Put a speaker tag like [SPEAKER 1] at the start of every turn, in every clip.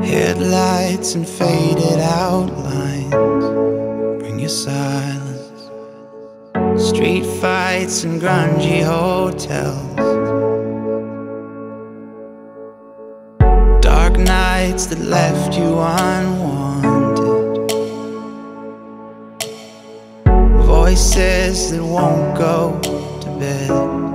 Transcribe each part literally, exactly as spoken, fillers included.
[SPEAKER 1] Headlights and faded outlines bring you silence. Street fights and grungy hotels, dark nights that left you unwanted, voices that won't go to bed.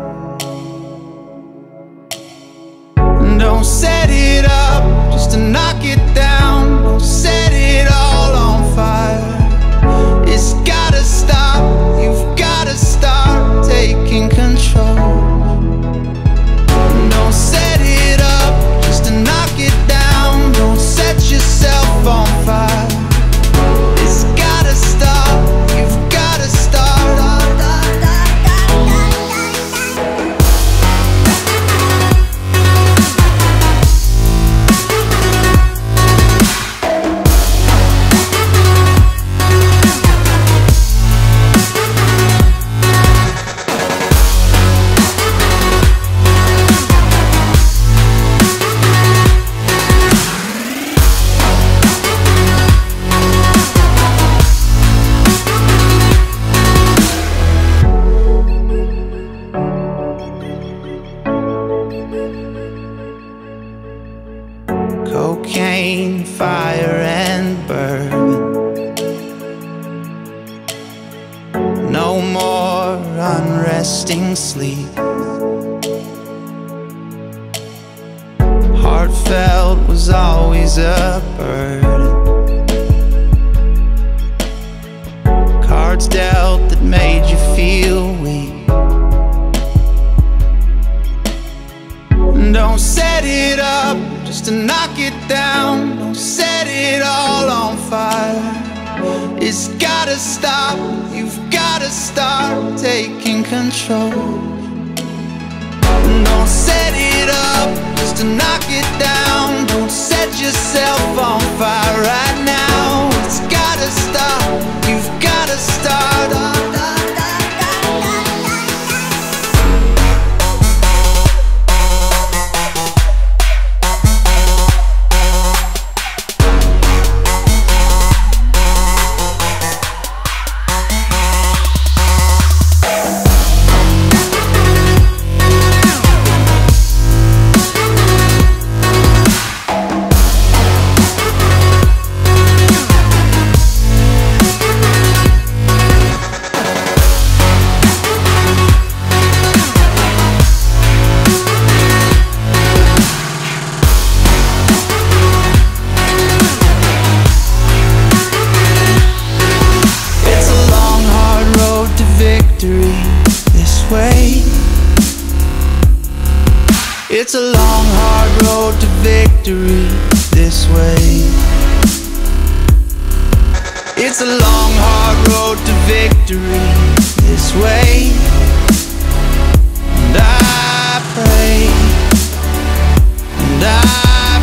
[SPEAKER 1] Don't set it up just to knock it down. Don't set it all on fire. It's gotta stop. You've gotta start taking control. Don't set it up just to knock it down. Don't set yourself on fire. It's gotta stop. You've gotta start. Cocaine, fire and bourbon. No more unresting sleep. Heartfelt was always a burden. Cards dealt that made you feel weak. Don't set it up just to knock it down. Don't set it all on fire. It's gotta stop. You've gotta start taking control. Don't set it up just to knock it down. Don't set yourself on fire right now. It's gotta stop. You've gotta start. This way. It's a long, hard road to victory. This way. It's a long, hard road to victory. This way. And I pray, and I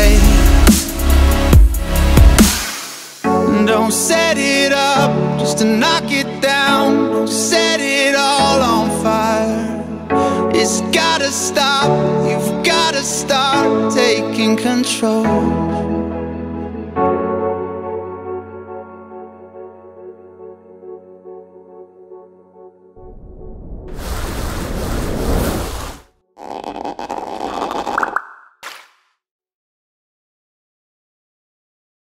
[SPEAKER 1] pray. Don't set it up just to knock it down. Don't set it all on fire. It's gotta stop. You've gotta start taking control.